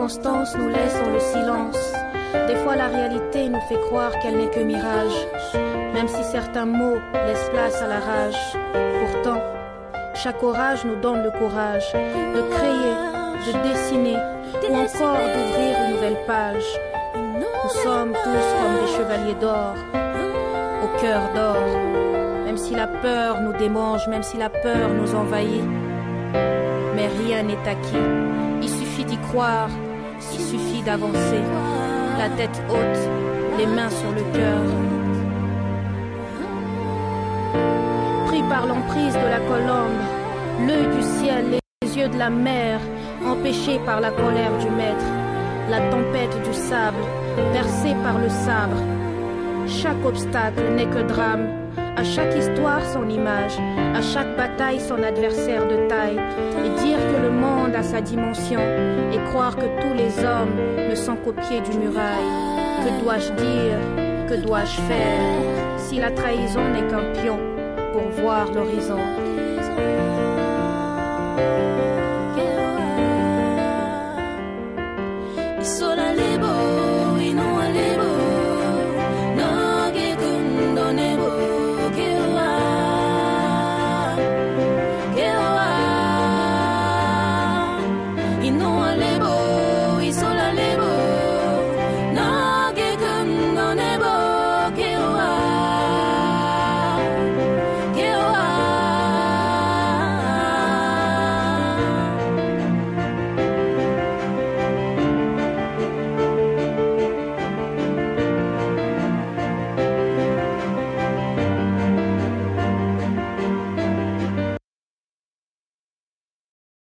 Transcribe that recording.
circonstances nous laissent dans le silence. Des fois la réalité nous fait croire qu'elle n'est que mirage, même si certains mots laissent place à la rage. Pourtant, chaque orage nous donne le courage de créer, de dessiner ou encore d'ouvrir une nouvelle page. Nous sommes tous comme des chevaliers d'or, au cœur d'or. Même si la peur nous démange, même si la peur nous envahit, mais rien n'est acquis. Il suffit d'y croire, il suffit d'avancer, la tête haute, les mains sur le cœur. Pris par l'emprise de la colombe, l'œil du ciel, les yeux de la mer, empêchés par la colère du maître, la tempête du sable, percée par le sabre. Chaque obstacle n'est que drame, à chaque histoire son image, à chaque bataille son adversaire de taille. Et dire que le monde a sa dimension, et croire que tous les hommes ne sont qu'au pied du muraille. Que dois-je dire, que dois-je faire, si la trahison n'est qu'un pion pour voir l'horizon?